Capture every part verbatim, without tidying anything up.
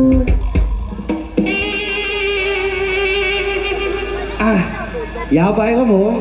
อ่ะยาวไปครับผม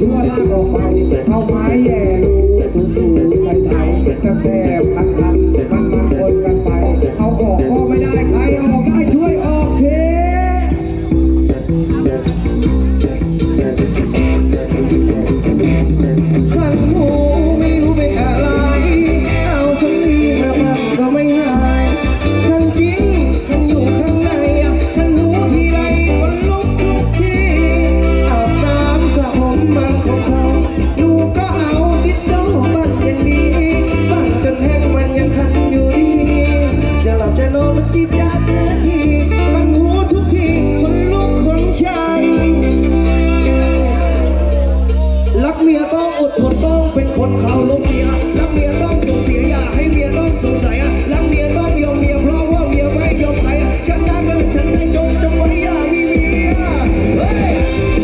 ชั่วลากออกไปเอาไม้แย่รูถูถูไทยไทยแซ่บๆคันคันมันมันคนกันไปเอาออกก็ไม่ได้ใครออกได้ช่วยออกเทขันหูไม่รู้เป็นอะไรเอาสักทีหามันก็ไม่หายขันจริงขันอยู่ข้างในขันหูทีไรคนลุกทุกทีอาบน้ำสระผมมันของเขาดูก็เอาติดโดมันอย่างนี้ฟังจนแห้งมันยังขันอยู่ดีจะหลับจะนอนมันจีบจัดเนื้อทีขันหูทุกทีคนลุกคนชันรักเมียต้องอดทนต้องเป็นคนเคารพเมียรักเมียต้องส่งเสียอย่าให้เมียต้องสงสัยรักเมียต้องยอมเมียเพราะว่าเมียไม่ยอมใครฉันได้เงินฉันได้จงจงไว้อย่ามีเมียเฮ้ย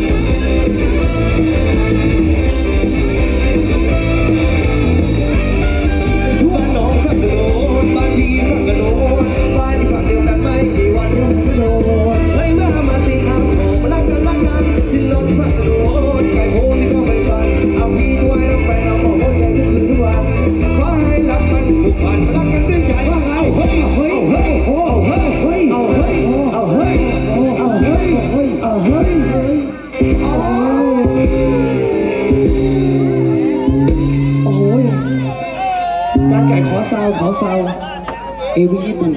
ทุกบ้านน้องฝั่งกระโดดบ้านพี่ฝั่งกระโดดบ้านที่ฝั่งเดียวกันไม่กี่วันยุ่งกระโดดไล่มามาสิครับมารักกันรักกันถึงน้องฝั่งกระโดดไก่โพนี่ก็ไม่ฟันเอาพี่ด้วยน้องไปน้องบอกว่าใจทุกคืนทุกวันขอให้รักมันทุกวันรักกันด้วยใจว่าไงเฮ้ยเฮ้ยเฮ้ยเฮ้ยเฮ้ยเอาเฮ้ยเอาเฮ้ยเอาเฮ้ยเอาเฮ้ยโอ้โหการไก่ขอซาวขอซาวเอวีญี่ปุ่น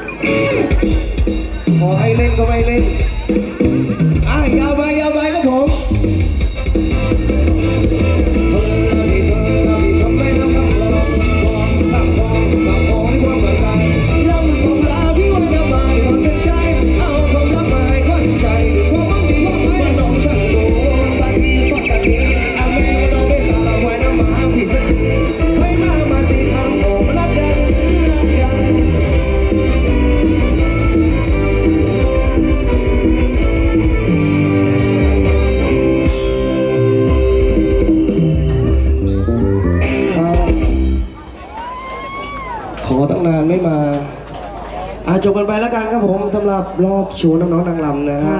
ขอให้เล่นก็ไม่เล่นอ่ะยาวไปยาวไปครับผมขอตั้งนานไม่มาอาจบกันไปแล้วกันครับผมสำหรับรอบโชว์น้องๆนางรำนะฮะ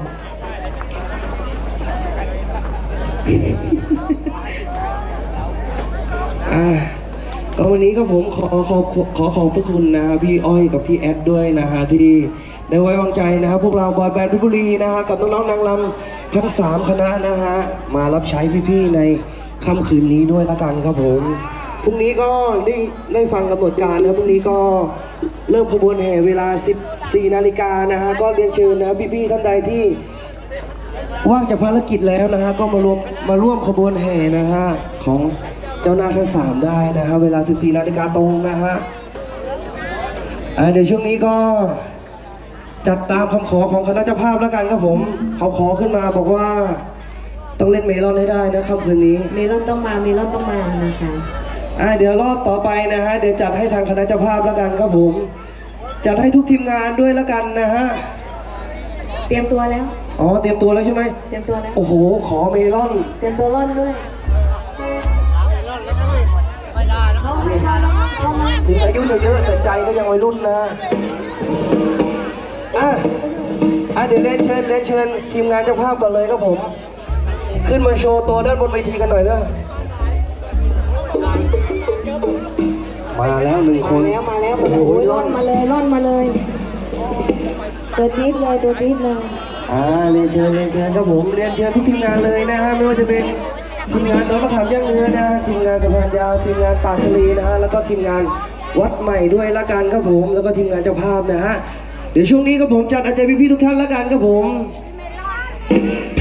อ่าก็วันนี้ก็ผมขอขอขอขอบพระคุณนะฮะพี่อ้อยกับพี่แอดด้วยนะฮะที่ได้ไว้วางใจนะครับพวกเราบอยแบนด์เพชรบุรีนะฮะกับน้องๆนางรำทั้งสามคณะนะฮะมารับใช้พี่ๆในค่ำคืนนี้ด้วยละกันครับผมพรุ่งนี้ก็ได้ได้ฟังกำหนดการนะพรุ่งนี้ก็เริ่มขบวนแห่เวลาสิบสี่นาฬิกานะฮะก็เรียนเชิญนะพี่ๆท่านใดที่ว่างจากภารกิจแล้วนะฮะก็มารวมมาร่วมขบวนแห่นะฮะของเจ้าหน้าทั้งสามได้นะฮะเวลาสิบสี่นาฬิกาตรงนะฮะเดี๋ยวช่วงนี้ก็จัดตามคำขอของคณะเจ้าภาพแล้วกันครับผมเขาขอขึ้นมาบอกว่าต้องเล่นเมลอนให้ได้นะค่ำคืนนี้เมลอนต้องมาเมลอนต้องมานะคะอ่าเดี๋ยวรอบต่อไปนะฮะเดี๋ยวจัดให้ทางคณะเจ้าภาพแล้วกันครับผมจัดให้ทุกทีมงานด้วยแล้วกันนะฮะเตรียมตัวแล้วอ๋อเตรียมตัวแล้วใช่ไหมเตรียมตัวแล้วโอ้โหขอเมลอนเตรียมตัวร่อนด้วยถึงอายุเยอะๆแต่ใจก็ยังวัยรุ่นนะอ่ะอ่ะเดี๋ยวเรียนเชิญเรียนเชิญทีมงานเจ้าภาพก่อนเลยครับผมขึ้นมาโชว์ตัวด้านบนเวทีกันหน่อยเด้อมาแล้วหนึ่งคนมาแล้วมาแล้วโอ้โหร่อนมาเลยร่อนมาเลยตัวจี๊ดเลยตัวจี๊ดเลยอ่าเรียนเชิญเรียนเชิญครับผมเรียนเชิญทุกทีมงานเลยนะฮะไม่ว่าจะเป็นทีมงานน้องมะขามย่างเนื้อนะฮะทีมงานสะพานยาวทีมงานปากทะเลนะฮะแล้วก็ทีมงานวัดใหม่ด้วยละกันครับผมแล้วก็ทีมงานเจ้าภาพนะฮะเดี๋ยวช่วงนี้ครับผมจัดอาจารย์พี่ๆทุกท่านละกันครับผม